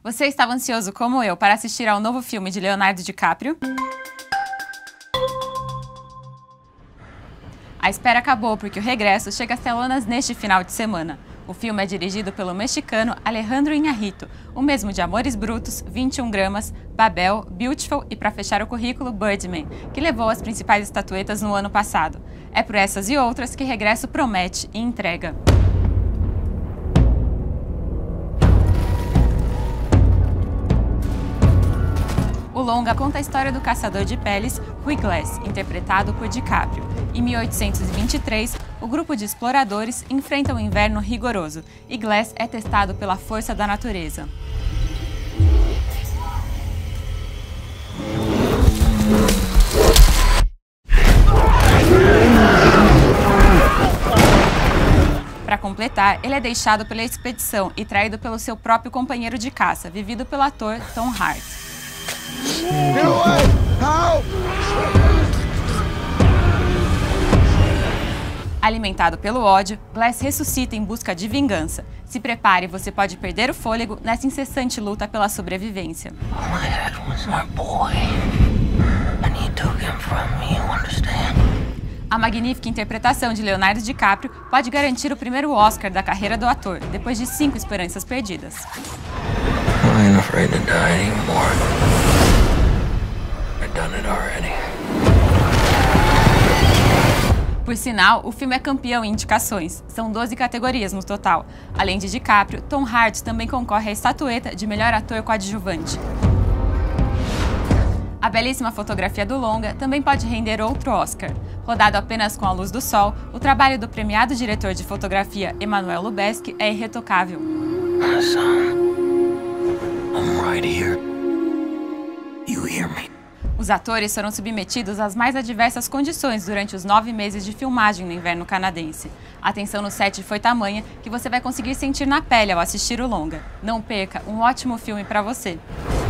Você estava ansioso como eu para assistir ao novo filme de Leonardo DiCaprio? A espera acabou porque o regresso chega às telonas neste final de semana. O filme é dirigido pelo mexicano Alejandro Iñárritu, o mesmo de Amores Brutos, 21 Gramas, Babel, Beautiful e, para fechar o currículo, Birdman, que levou as principais estatuetas no ano passado. É por essas e outras que Regresso promete e entrega. O longa conta a história do caçador de peles, Rui Glass, interpretado por DiCaprio. Em 1823, o grupo de exploradores enfrenta um inverno rigoroso e Glass é testado pela força da natureza. Para completar, ele é deixado pela expedição e traído pelo seu próprio companheiro de caça, vivido pelo ator Tom Hardy. Alimentado pelo ódio, Glass ressuscita em busca de vingança. Se prepare, você pode perder o fôlego nessa incessante luta pela sobrevivência. A magnífica interpretação de Leonardo DiCaprio pode garantir o primeiro Oscar da carreira do ator, depois de 5 esperanças perdidas. Por sinal, o filme é campeão em indicações. São 12 categorias no total. Além de DiCaprio, Tom Hardy também concorre à estatueta de melhor ator coadjuvante. A belíssima fotografia do longa também pode render outro Oscar. Rodado apenas com a luz do sol, o trabalho do premiado diretor de fotografia Emmanuel Lubezki é irretocável. Os atores foram submetidos às mais adversas condições durante os 9 meses de filmagem no inverno canadense. A tensão no set foi tamanha que você vai conseguir sentir na pele ao assistir o longa. Não perca, um ótimo filme para você!